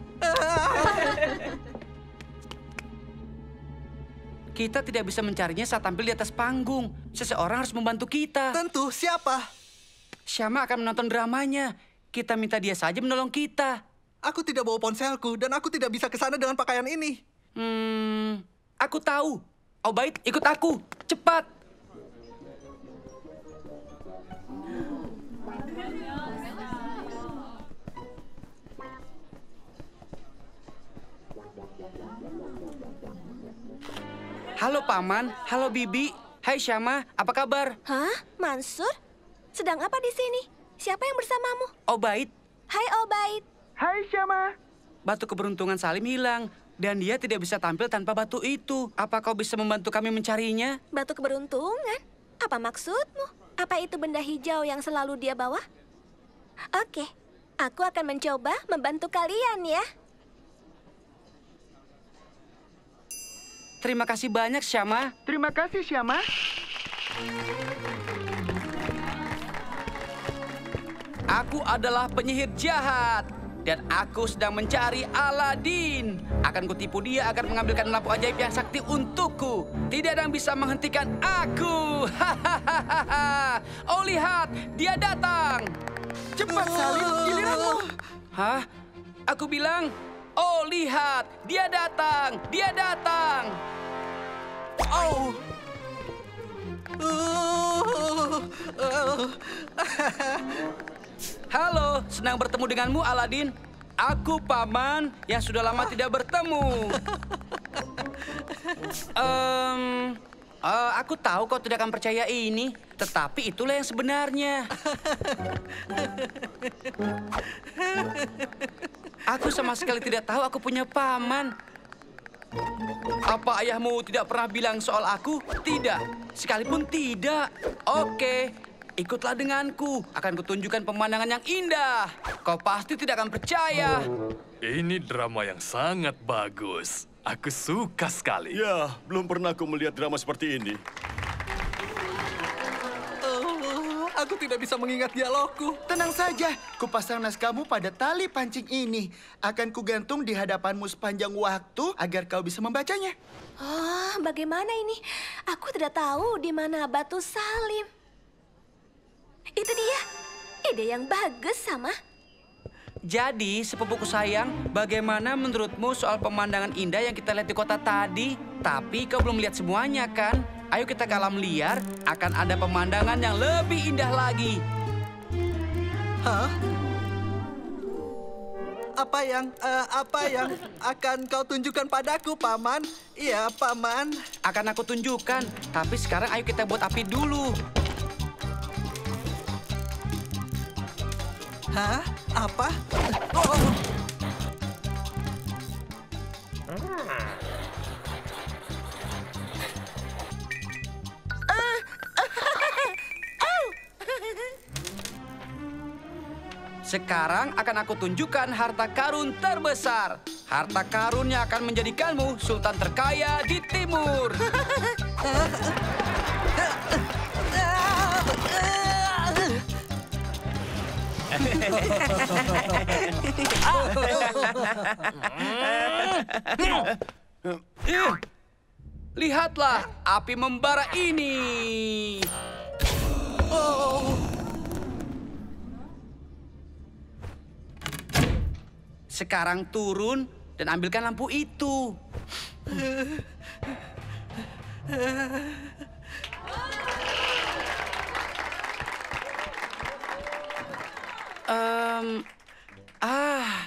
Kita tidak bisa mencarinya saat tampil di atas panggung. Seseorang harus membantu kita. Tentu, siapa? Syama akan menonton dramanya. Kita minta dia saja menolong kita. Aku tidak bawa ponselku dan aku tidak bisa ke sana dengan pakaian ini. Hmm, aku tahu. Obaid, ikut aku. Cepat. Halo Paman, halo Bibi. Hai Syama, apa kabar? Hah? Mansur? Sedang apa di sini? Siapa yang bersamamu? Obaid. Hai Obaid. Hai Syama. Batu keberuntungan Salim hilang. Dan dia tidak bisa tampil tanpa batu itu. Apa kau bisa membantu kami mencarinya? Batu keberuntungan? Apa maksudmu? Apa itu benda hijau yang selalu dia bawa? Oke, aku akan mencoba membantu kalian ya. Terima kasih banyak, Syama. Terima kasih, Syama. Aku adalah penyihir jahat. Dan aku sedang mencari Aladin. Akan kutipu dia agar mengambilkan lampu ajaib yang sakti untukku. Tidak ada yang bisa menghentikan aku. Hahaha. Oh lihat, dia datang. Cepat Salim, giliranmu. Hah? Aku bilang, oh lihat, dia datang, dia datang. Oh. Halo, senang bertemu denganmu, Aladin. Aku Paman yang sudah lama tidak bertemu. um, uh, aku tahu kau tidak akan percaya ini, tetapi itulah yang sebenarnya. Aku sama sekali tidak tahu aku punya paman. Apa ayahmu tidak pernah bilang soal aku? Tidak, sekalipun tidak. Oke. Ikutlah denganku, akan kutunjukkan pemandangan yang indah. Kau pasti tidak akan percaya. Ini drama yang sangat bagus. Aku suka sekali. Ya, belum pernah aku melihat drama seperti ini. Oh, aku tidak bisa mengingat dialogku. Tenang saja, kupasang naskahmu pada tali pancing ini. Akan kugantung di hadapanmu sepanjang waktu agar kau bisa membacanya. Oh, bagaimana ini? Aku tidak tahu di mana batu Salim. Itu dia. Ide yang bagus, Sama. Jadi, sepupuku sayang, bagaimana menurutmu soal pemandangan indah yang kita lihat di kota tadi? Tapi kau belum lihat semuanya, kan? Ayo kita ke alam liar, akan ada pemandangan yang lebih indah lagi. Hah? Apa yang, uh, apa yang akan kau tunjukkan padaku, Paman? Iya, Paman. Akan aku tunjukkan, tapi sekarang ayo kita buat api dulu. Hah? Apa? Oh. Sekarang akan aku tunjukkan harta karun terbesar. Harta karun yang akan menjadikanmu sultan terkaya di timur. Lihatlah api membara ini. Oh. Sekarang turun dan ambilkan lampu itu. Um, ah.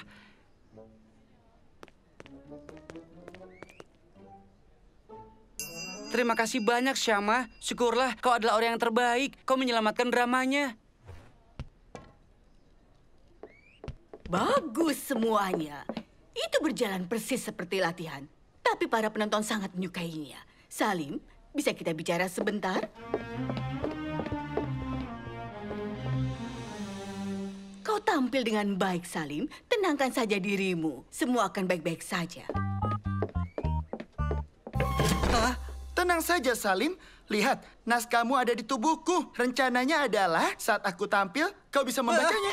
Terima kasih banyak, Syama. Syukurlah kau adalah orang yang terbaik. Kau menyelamatkan dramanya. Bagus semuanya. Itu berjalan persis seperti latihan. Tapi para penonton sangat menyukainya. Salim, bisa kita bicara sebentar? Kau tampil dengan baik, Salim. Tenangkan saja dirimu. Semua akan baik-baik saja. Hah? Tenang saja, Salim. Lihat, naskahmu ada di tubuhku. Rencananya adalah saat aku tampil, kau bisa membacanya.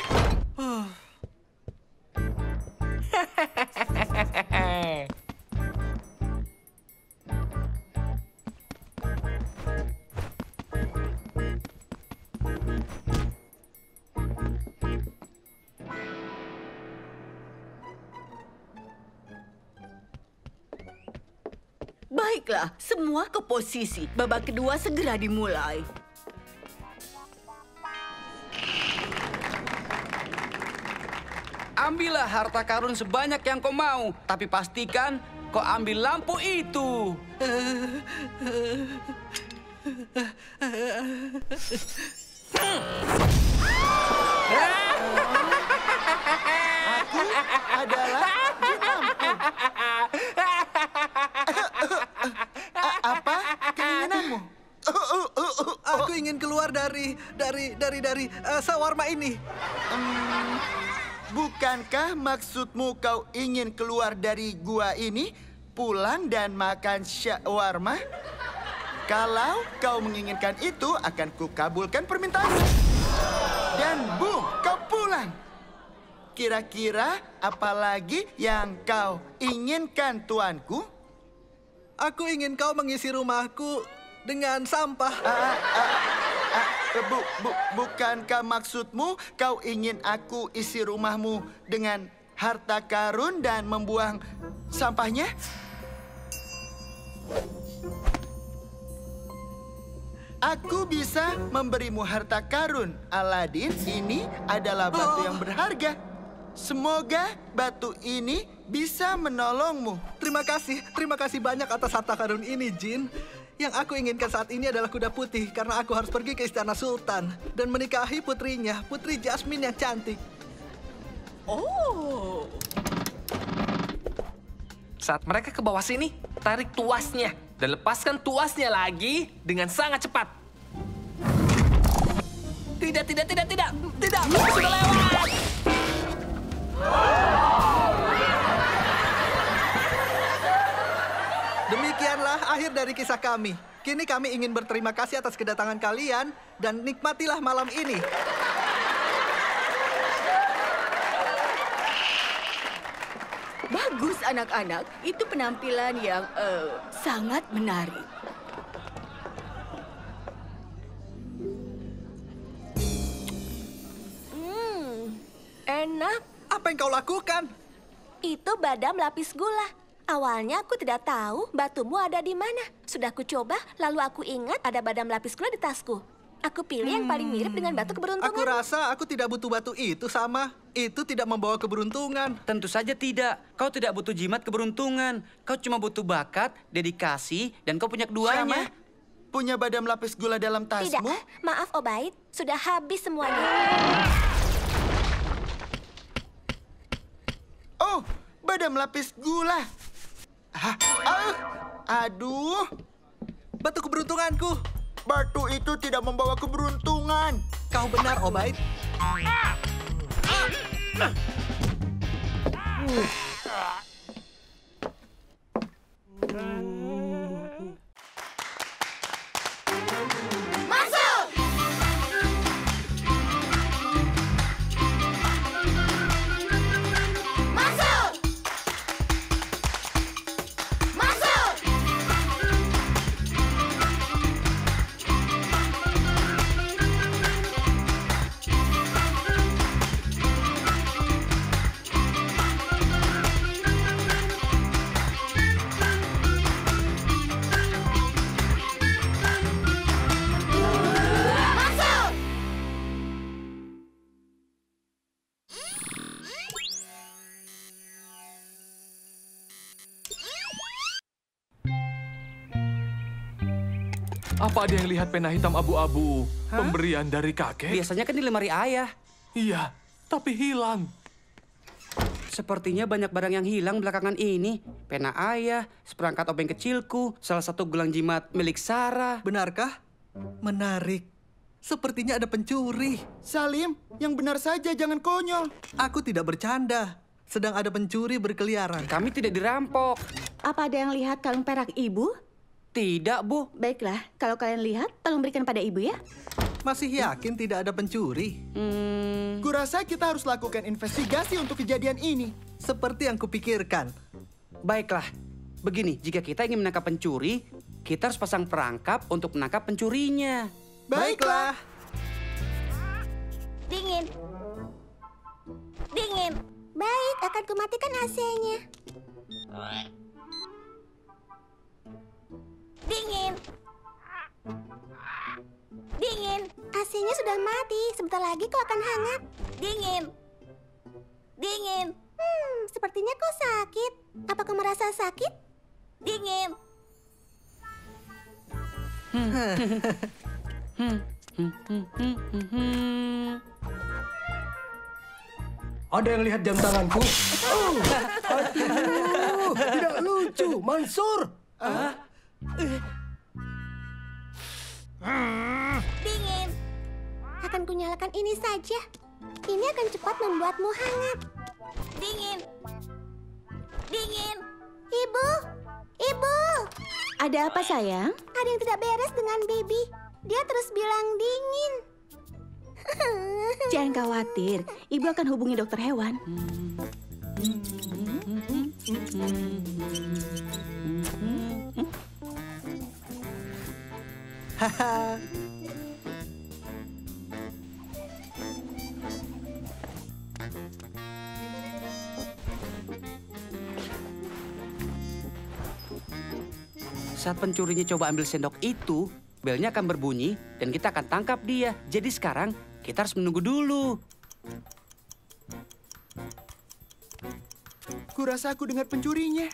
Baiklah, semua ke posisi. Babak kedua segera dimulai. Ambillah harta karun sebanyak yang kau mau, tapi pastikan kau ambil lampu itu. Aku adalah jin lampu. A- Apa keinginanmu? Aku ingin keluar dari dari dari dari uh, sawarma ini. Hmm, bukankah maksudmu kau ingin keluar dari gua ini, pulang dan makan shawarma? Kalau kau menginginkan itu, akan kukabulkan permintaanmu. Dan boom, kau pulang. Kira-kira apa lagi yang kau inginkan, tuanku? Aku ingin kau mengisi rumahku dengan sampah. Ah, ah, ah, ah, bu, bu, bukankah maksudmu kau ingin aku isi rumahmu dengan harta karun dan membuang sampahnya? Aku bisa memberimu harta karun, Aladin. Ini adalah batu yang berharga. Semoga batu ini bisa menolongmu. Terima kasih, terima kasih banyak atas harta karun ini, Jin. Yang aku inginkan saat ini adalah kuda putih, karena aku harus pergi ke istana Sultan dan menikahi putrinya, Putri Jasmine yang cantik. Oh. Saat mereka ke bawah sini, tarik tuasnya dan lepaskan tuasnya lagi dengan sangat cepat. Tidak, tidak, tidak, tidak, tidak, sudah lewat. Demikianlah akhir dari kisah kami. Kini kami ingin berterima kasih atas kedatangan kalian dan nikmatilah malam ini. Bagus anak-anak, itu penampilan yang eh, sangat menarik. Hmm, enak. Apa yang kau lakukan? Itu badam lapis gula. Awalnya aku tidak tahu batumu ada di mana. Sudah aku coba, lalu aku ingat ada badam lapis gula di tasku. Aku pilih yang paling mirip dengan batu keberuntungan. Aku rasa aku tidak butuh batu itu, Sama. Itu tidak membawa keberuntungan. Tentu saja tidak. Kau tidak butuh jimat keberuntungan. Kau cuma butuh bakat, dedikasi, dan kau punya keduanya. Sama? Punya badam lapis gula dalam tasmu? Tidak, maaf Obaid, sudah habis semuanya. Oh, badam lapis gula. Hah? Ah, aduh. Batu keberuntunganku. Batu itu tidak membawa keberuntungan. Kau benar, Obaid. Masuk! Masuk! Masuk! Masuk! Apa ada yang lihat pena hitam abu-abu pemberian dari kakek? Biasanya kan di lemari ayah. Iya, tapi hilang. Sepertinya banyak barang yang hilang belakangan ini. Pena ayah, seperangkat obeng kecilku, salah satu gelang jimat milik Sarah. Benarkah? Menarik. Sepertinya ada pencuri. Salim, yang benar saja, jangan konyol. Aku tidak bercanda. Sedang ada pencuri berkeliaran. Kami tidak dirampok. Apa ada yang lihat kalung perak ibu? Tidak, Bu. Baiklah, kalau kalian lihat, tolong berikan pada ibu ya. Masih yakin tidak ada pencuri? Hmm, Kurasa kita harus lakukan investigasi untuk kejadian ini. Seperti yang kupikirkan. baiklah. Begini, jika kita ingin menangkap pencuri, kita harus pasang perangkap untuk menangkap pencurinya. Baiklah. Dingin. Dingin. Baik, akan kumatikan A C-nya. Dingin. Dingin. A C-nya sudah mati. Sebentar lagi kau akan hangat. Dingin. Dingin. Hmm, sepertinya kau sakit. Apa kau merasa sakit? Dingin. Ada yang lihat jam tanganku? Oh, aduh, tidak lucu, Mansur. Dingin. Akan kunyalakan ini saja. Ini akan cepat membuatmu hangat. Dingin. Dingin. Ibu. Ibu. Ada apa, sayang? Ada yang tidak beres dengan Bibi. Dia terus bilang dingin. Jangan khawatir, Ibu akan hubungi dokter hewan. Haha. Saat pencurinya coba ambil sendok itu, belnya akan berbunyi dan kita akan tangkap dia. Jadi sekarang kita harus menunggu dulu. Kurasa aku dengar pencurinya.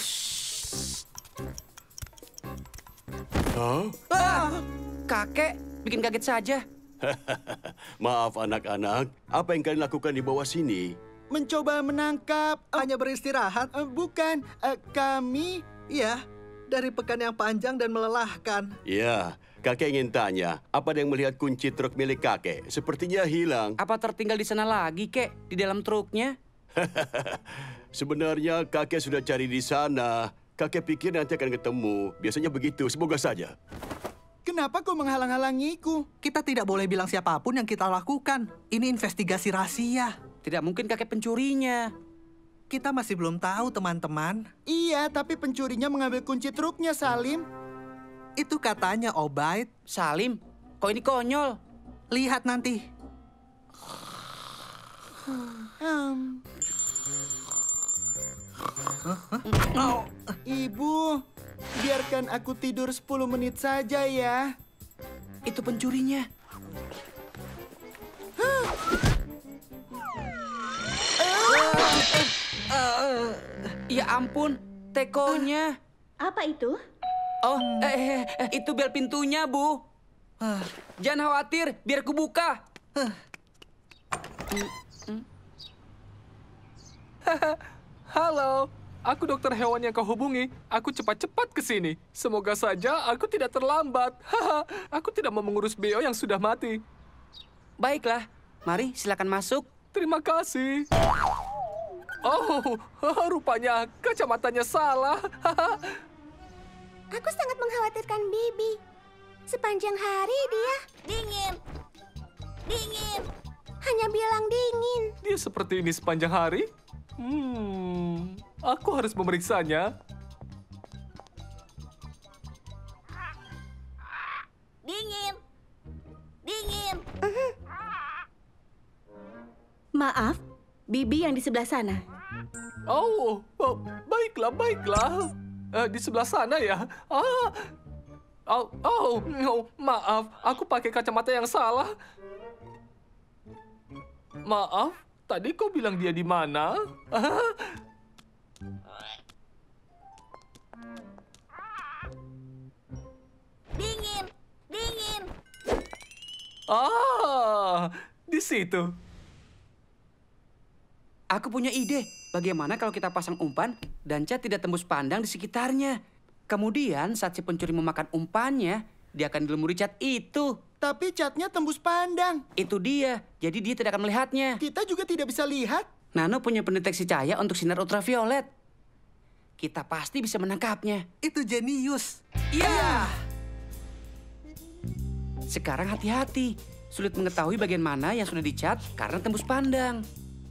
Hah? Ah, kakek bikin kaget saja. Maaf anak-anak, apa yang kalian lakukan di bawah sini? Mencoba menangkap. Hanya beristirahat? Uh, bukan, uh, kami... Iya, dari pekan yang panjang dan melelahkan. Ya, kakek ingin tanya, apa ada yang melihat kunci truk milik kakek? Sepertinya hilang. Apa tertinggal di sana lagi, kek? Di dalam truknya? Sebenarnya kakek sudah cari di sana. Kakek pikir nanti akan ketemu. Biasanya begitu, semoga saja. Kenapa kau menghalang-halangiku? Kita tidak boleh bilang siapapun yang kita lakukan. Ini investigasi rahasia. Tidak mungkin kakek pencurinya. Kita masih belum tahu, teman-teman. Iya, tapi pencurinya mengambil kunci truknya, Salim. Itu katanya, Obaid. Salim, kok ini konyol? Lihat nanti. Um. Oh. Ibu, biarkan aku tidur sepuluh menit saja ya. Itu pencurinya. Ya ampun, tekonya. Apa itu? Oh, eh, eh, itu bel pintunya, Bu. Jangan khawatir, biar ku buka. Halo, aku dokter hewan yang kau hubungi. Aku cepat-cepat ke sini. Semoga saja aku tidak terlambat. Aku tidak mau mengurus Beo yang sudah mati. Baiklah, mari silakan masuk. Terima kasih. Oh, rupanya kacamatanya salah. Aku sangat mengkhawatirkan Bibi. Sepanjang hari dia dingin. Dingin. Hanya bilang dingin. Dia seperti ini sepanjang hari? Hmm, aku harus memeriksanya. Dingin. Dingin. Maaf, Bibi yang di sebelah sana. Oh, oh baiklah, baiklah. Uh, di sebelah sana ya. Ah, oh, oh, oh, maaf, aku pakai kacamata yang salah. Maaf, tadi kau bilang dia di mana? Dingin, dingin. Ah, di situ. Aku punya ide. Bagaimana kalau kita pasang umpan dan cat tidak tembus pandang di sekitarnya? Kemudian saat si pencuri memakan umpannya, dia akan dilumuri cat itu. Tapi catnya tembus pandang. Itu dia. Jadi dia tidak akan melihatnya. Kita juga tidak bisa lihat. Nano punya pendeteksi cahaya untuk sinar ultraviolet. Kita pasti bisa menangkapnya. Itu jenius. Iya. Sekarang hati-hati. Sulit mengetahui bagian mana yang sudah dicat karena tembus pandang.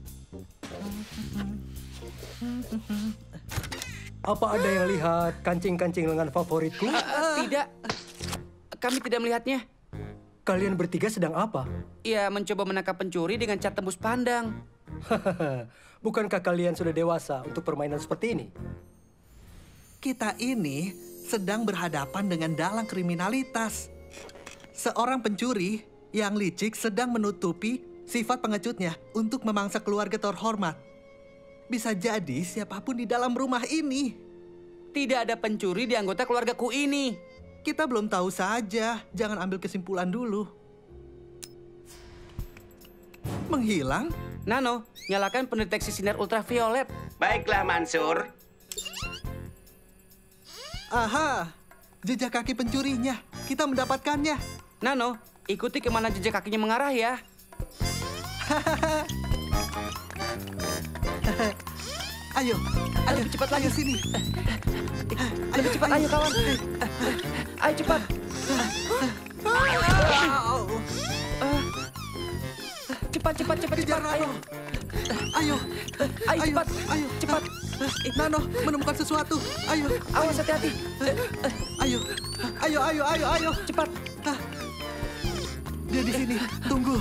Apa ada yang lihat kancing-kancing lengan favoritku? Uh, tidak. Kami tidak melihatnya. Kalian bertiga sedang apa? Ya, mencoba menangkap pencuri dengan cat tembus pandang. Bukankah kalian sudah dewasa untuk permainan seperti ini? Kita ini sedang berhadapan dengan dalang kriminalitas. Seorang pencuri yang licik sedang menutupi sifat pengecutnya untuk memangsa keluarga terhormat. Bisa jadi siapapun di dalam rumah ini. Tidak ada pencuri di anggota keluargaku ini. Kita belum tahu saja. Jangan ambil kesimpulan dulu. Menghilang? Nano, nyalakan pendeteksi sinar ultraviolet. Baiklah, Mansur. Aha, jejak kaki pencurinya. Kita mendapatkannya. Nano, ikuti kemana jejak kakinya mengarah ya. Ayo, ayo lebih cepat lagi sini. Lebih cepat, ayo kawan. Ayo cepat. Cepat, cepat, cepat, Kejar cepat. Ayo. Ayo, Ayo, cepat. ayo, Cepat. Nano, menemukan sesuatu. Ayo, Awas hati-hati. ayo, ayo, ayo, ayo, ayo. Cepat. Dia di sini. Tunggu.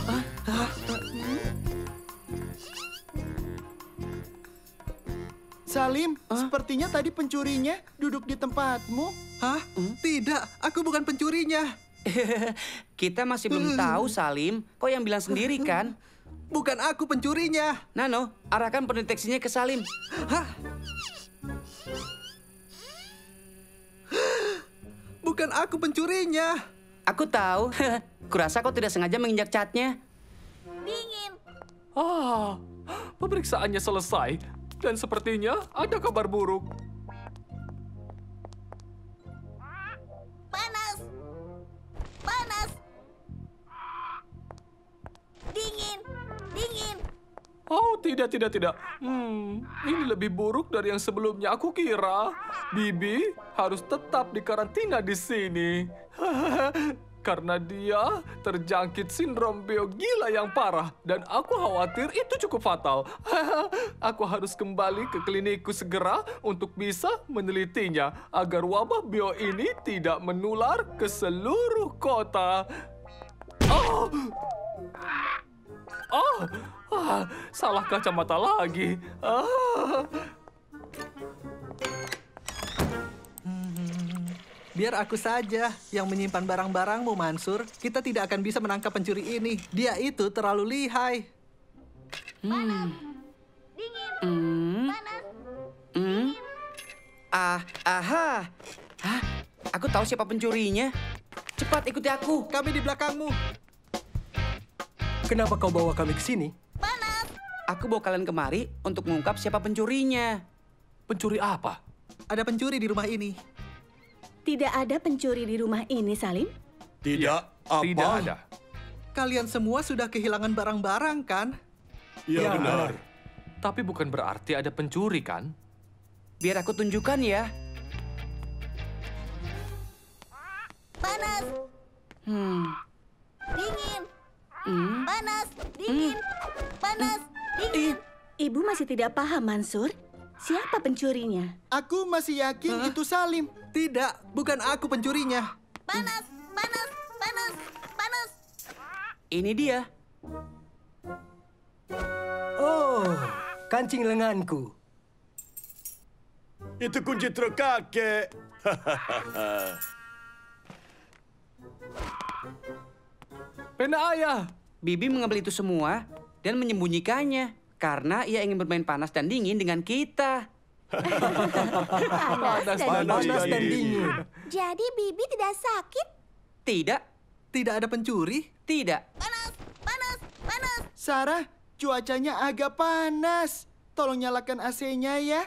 Salim, sepertinya tadi pencurinya duduk di tempatmu. Hah? Tidak, aku bukan pencurinya. Kita masih belum tahu, Salim. Kau yang bilang sendiri kan? Bukan aku pencurinya. Nano, arahkan pendeteksinya ke Salim. Hah? Bukan aku pencurinya. Aku tahu. Kurasa kau tidak sengaja menginjak catnya. Dingin. Ah, pemeriksaannya selesai. Dan sepertinya ada kabar buruk. Panas. Panas. Dingin. Dingin. Oh, tidak, tidak, tidak. Hmm, ini lebih buruk dari yang sebelumnya aku kira. Bibi harus tetap dikarantina di sini. Karena dia terjangkit sindrom biogila yang parah. Dan aku khawatir itu cukup fatal. Aku harus kembali ke klinikku segera untuk bisa menelitinya. Agar wabah bio ini tidak menular ke seluruh kota. Oh! Oh! Ah, salah kacamata lagi. Ah. Biar aku saja yang menyimpan barang-barangmu, Mansur. Kita tidak akan bisa menangkap pencuri ini. Dia itu terlalu lihai. Hmm. Dingin. Hmm. Panas. Hmm. Ah, aha. Hah? Aku tahu siapa pencurinya. Cepat ikuti aku. Kami di belakangmu. Kenapa kau bawa kami ke sini? Panas. Aku bawa kalian kemari untuk mengungkap siapa pencurinya. Pencuri apa? Ada pencuri di rumah ini. Tidak ada pencuri di rumah ini, Salim? Tidak apa? Tidak ada. Kalian semua sudah kehilangan barang-barang, kan? Ya, Ya, benar. Tapi bukan berarti ada pencuri, kan? Biar aku tunjukkan ya. Panas. Hmm. Dingin. Hmm. Panas. Dingin. Panas. Dingin. Ibu masih tidak paham, Mansur. Siapa pencurinya? Aku masih yakin itu Salim. Tidak, bukan aku pencurinya. Panas. Panas. Panas. Panas. Ini dia. Oh, kancing lenganku. Itu kunci truk kakek. Pena ayah. Bibi mengambil itu semua dan menyembunyikannya. Karena ia ingin bermain panas dan dingin dengan kita. Panas, dan Panas dan dingin. Jadi Bibi tidak sakit? Tidak, Tidak ada pencuri? tidak. Panas. Panas. Panas. Sarah, cuacanya agak panas. Tolong nyalakan A C-nya ya.